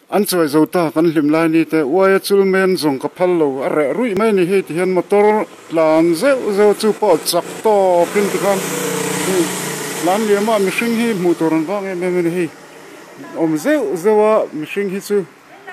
an choi zo ta kan hlim lai ni te waya chul men zong ka phal lo a re rui mai ni he ti hian motor lan zeu chu po chak to pin ti kan lan le ma mi hring hi mu tur an wang em ni hi om zewa mi hring hi chu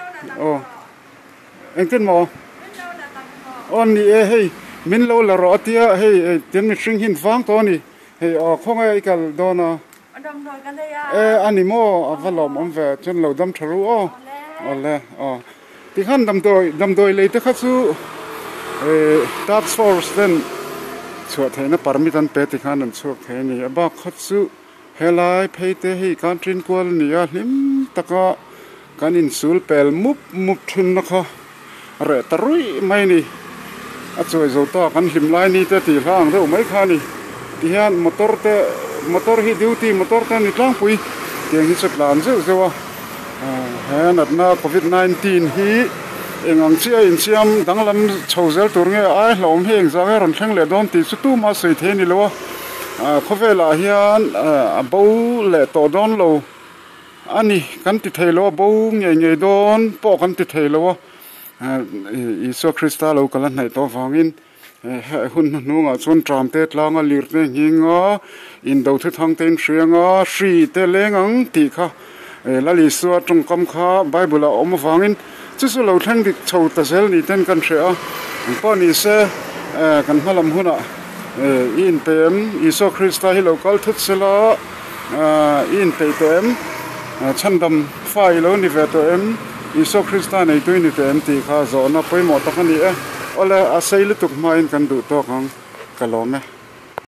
engken mo on ni e hei min lo la ro tia hei ten mi hring hin wang to ni hei khonga ikal dona dom doi kan le ani mo avalom om ve chen lo dam tharu ole ti khan dam doi le te kha chu task force then chuat theina permitan pe ti khan an chuak the ni aba khat chu helai pheite hi country kwal ni a hlim taka kan in sul pel mup thun na kha re tarui mai ni a choi zo ta kan hlim lai ni te ti hlang deuh mai kha ni ti hian motor hi duty motor ta ni tlang pui tiang hi chat lan zewa han atna covid-19 hi engang chia in chiam danglam chhozel tur nge ai hlom heng zanga ron thleng le don ti chu tu ma sei the ni lo khovela hian a bo le to don lo ani kan ti thelo bo nge don po kan ti thelo iso krista lo kala nai to wangin hun nunga chun tram te tlanga lir te hinga in do the thang ten hrianga hri te lengang ti kha lali suwa tung kam kha bible a om wangin chu lo thang dik chho ta sel ni ten kan hrea pa ni se kan hmalam huna in tem iso krista hi local thut sela in te tem chandam fai lo ni ve to em iso krista nei tu ni tem ti kha zo na poimo ta khani ole a sei lu tuk main kan du to khang kalome